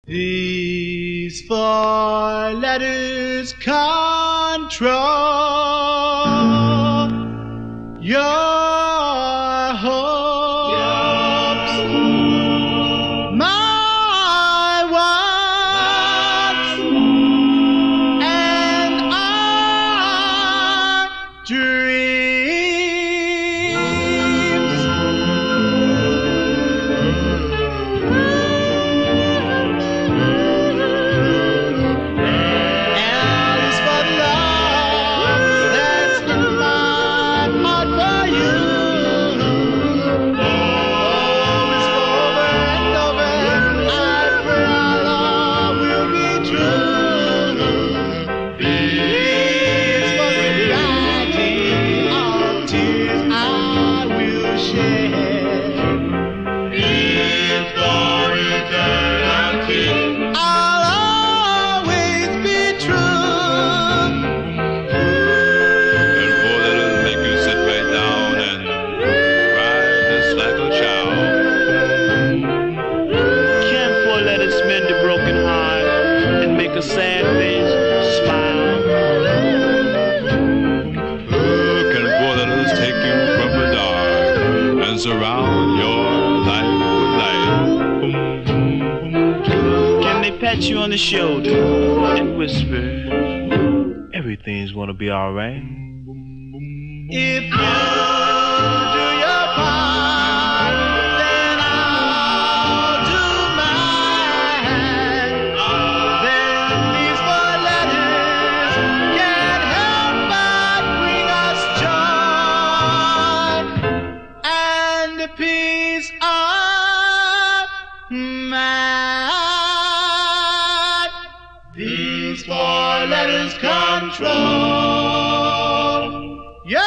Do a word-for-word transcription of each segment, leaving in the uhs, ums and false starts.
These four letters control your hopes, my wants, and our dreams. A sad face smile. Can four letters take you from the dark and surround your life with light? Can they pat you on the shoulder and whisper, everything's gonna be alright? If you do your part, then I'll do mine. Then these four letters can't help but bring us joy and peace of mind. These four letters control your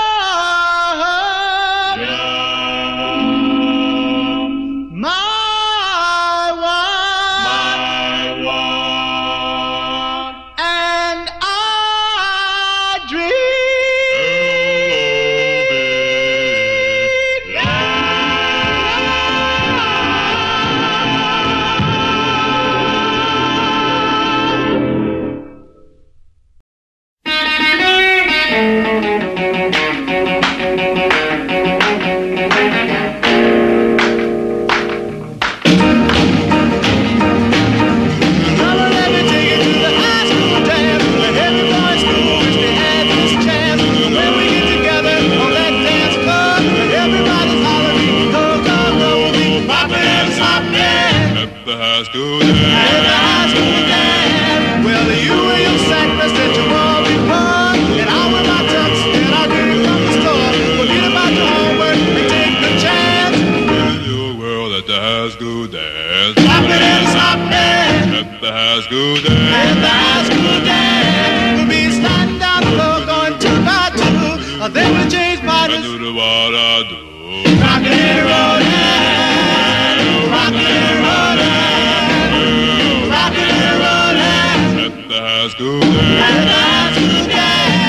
they will change partners. I do the what I do. Rockin' and rollin', rockin' and rollin', rockin' and rollin'. Let the high school dance. Let the high school dance.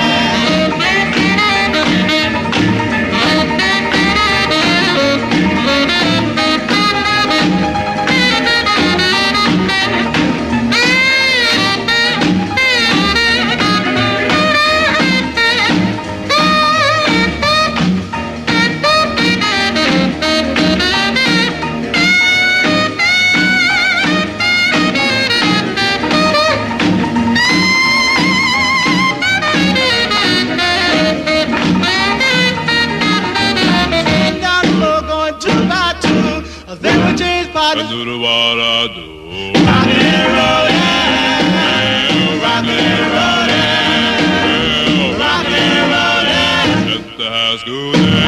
I do the what I do. Rockin' and rollin', rockin' and rollin', rockin' and rollin'. Let the high school dance.